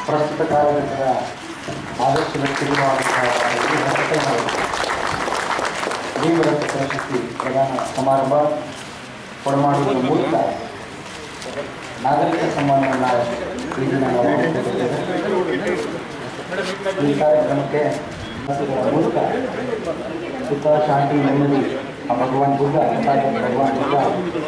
ಪ್ರಸ್ತುತ ಕಾರ್ಯದರ್ಶಿಗಳ ಆದರ್ಶ ವ್ಯಕ್ತಿಗಳಾದಂತಹ ಭೀಮರಥ ಪ್ರಶಸ್ತಿ ಪ್ರದಾನ ಸಮಾರಂಭ ಕೊಡಮಾಡುವ ಮೂಲಕ ನಾಗರಿಕ ಸಮ್ಮಾನವನ್ನು ಈ ದಿನ ನಾವು ಈ ಕಾರ್ಯಕ್ರಮಕ್ಕೆ ಮೂಲಕ ಸುಖ ಶಾಂತಿ ನೆಮ್ಮದಿ ಆ ಭಗವಾನ್ ಬುದ್ಧ ಭಗವಾನ್ ಬುದ್ಧ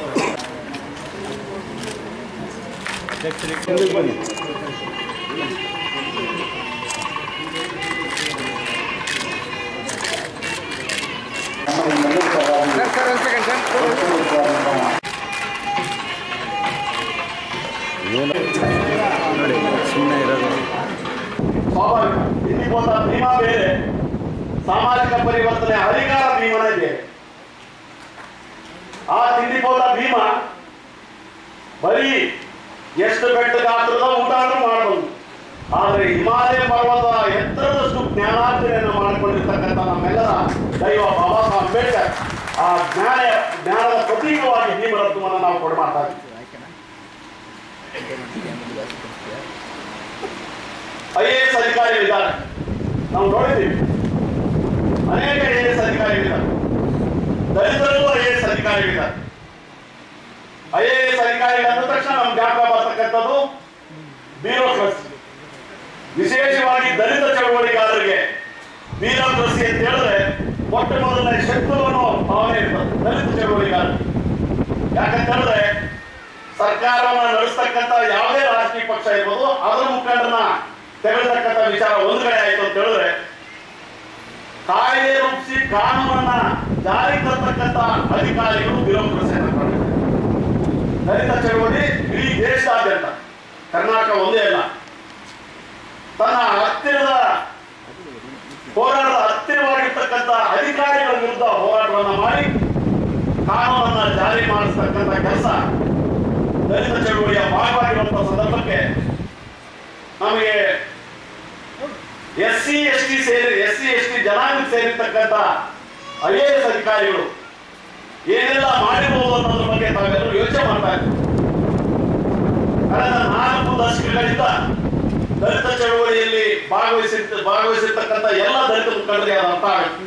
ಭೀಮಾ ಬೇರೆ, ಸಾಮಾಜಿಕ ಪರಿವರ್ತನೆ ಅಧಿಕಾರ ಭೀಮನ ಇದೆ. ಆ ತಿಂಡಿಪೋತ ಭೀಮ ಬರೀ ಎಷ್ಟು ಬೆಟ್ಟ ಗಾತ್ರದ ಊಟ ಮಾಡಬಹುದು, ಆದರೆ ಹಿಮಾಲಯ ಪರ್ವತ ಎತ್ತರದಷ್ಟು ಜ್ಞಾನಾರ್ಜನೆಯನ್ನು ಮಾಡಿಕೊಂಡಿರ್ತಕ್ಕಂಥ ನಮ್ಮೆಲ್ಲರ ದೈವ ಬಾಬಾ ಸಾಹೇಬ್ ಅಂಬೇಡ್ಕರ್ ಆ ಜ್ಞಾನದ ಪ್ರತೀಕವಾಗಿ ಭೀಮರತ್ನವನ್ನು ನಾವು ಕೊಡಮಾಡ್ತಾ ಇದ್ದೀವಿ. IAS ಅಧಿಕಾರಿಗಳಿದ್ದಾರೆ, ನಾವು ನೋಡಿದ್ದೀವಿ. ಅನೇಕ IAS ಅಧಿಕಾರಿಗಳಿದ್ದಾರೆ, ದಲಿತರು IAS ಅಧಿಕಾರಿಗಳಿದ್ದಾರೆ. IAS ಅಧಿಕಾರಿಗಳು ಅಂದ ತಕ್ಷಣ ನಮ್ಗೆ ಜ್ಞಾಪಕ ಬರ್ತಕ್ಕಂಥದ್ದು ಬ್ಯೂರೋಕ್ರಸಿ. ವಿಶೇಷವಾಗಿ ದಲಿತ ಚಳವಳಿಗಾರರಿಗೆ ಬ್ಯೂರೋಕ್ರಸಿ ಅಂತ ಹೇಳಿದ್ರೆ ಮೊಟ್ಟ ಮೊದಲನೇ ಶತ್ರುವನ್ನು ಭಾವನೆ ಇರ್ತದೆ ದಲಿತ ಚಳವಳಿಗಾರ. ಯಾಕಂತ ಹೇಳಿದ್ರೆ ಸರ್ಕಾರವನ್ನು ನಡೆಸ್ತಕ್ಕಂಥ ಯಾವುದೇ ರಾಜಕೀಯ ಪಕ್ಷ ಇರ್ಬೋದು, ಅದರ ಮುಖಂಡರನ್ನ ತೆಗೆದಕ್ಕಂಥ ವಿಚಾರ ಒಂದು ಕಡೆ ಆಯ್ತು ಅಂತ ಹೇಳಿದ್ರೆ ಕಾಯ್ದೆ ರೂಪಿಸಿ ಕಾನೂನನ್ನ ಜಾರಿ ತರ್ತಕ್ಕಂಥ ಅಧಿಕಾರಿಗಳು ಬ್ಯೂರೋಕ್ರಸಿಯನ್ನು ಮಾಡಿದ್ದಾರೆ. ದಲಿತ ಚಳವಳಿ ಇಡೀ ದೇಶದಾದ್ಯಂತ, ಕರ್ನಾಟಕ ಒಂದೇ ಅಲ್ಲ, ತನ್ನ ಹತ್ತಿರದ ಹೋರಾಟದ ಹತ್ತಿರವಾಗಿರ್ತಕ್ಕಂಥ ಅಧಿಕಾರಿಗಳ ವಿರುದ್ಧ ಹೋರಾಟವನ್ನ ಮಾಡಿ ಕಾನೂನನ್ನ ಜಾರಿ ಮಾಡಿಸ್ತಕ್ಕಂಥ ಕೆಲಸ ದಲಿತ ಚಳವಳಿಯ ಭಾಗವಾಗಿರುವಂತಹ ಸಂದರ್ಭಕ್ಕೆ ನಮಗೆ SC ST ಜನಾಂಗಕ್ಕೆ ಸೇರಿರ್ತಕ್ಕಂಥ IAS ಅಧಿಕಾರಿಗಳು ಏನೆಲ್ಲ ಮಾಡಿರಬಹುದು ಅನ್ನೋದ್ರ ಬಗ್ಗೆ ತಾವೆಲ್ಲರೂ ಯೋಚನೆ ಮಾಡ್ತಾ ಇದ್ದೀವಿ. ಕಳೆದ 4 ದಶಕಗಳಿಂದ ದಲಿತ ಚಳವಳಿಯಲ್ಲಿ ಭಾಗವಹಿಸಿರ್ತಕ್ಕಂಥ ಎಲ್ಲ ದಲಿತ ಮುಖಂಡರಿಗೆ ಅದು ಅರ್ಥ ಆಗುತ್ತೆ.